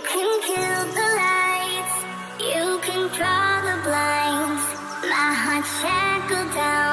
can kill the lights, you can draw the blinds. My heart shackled down.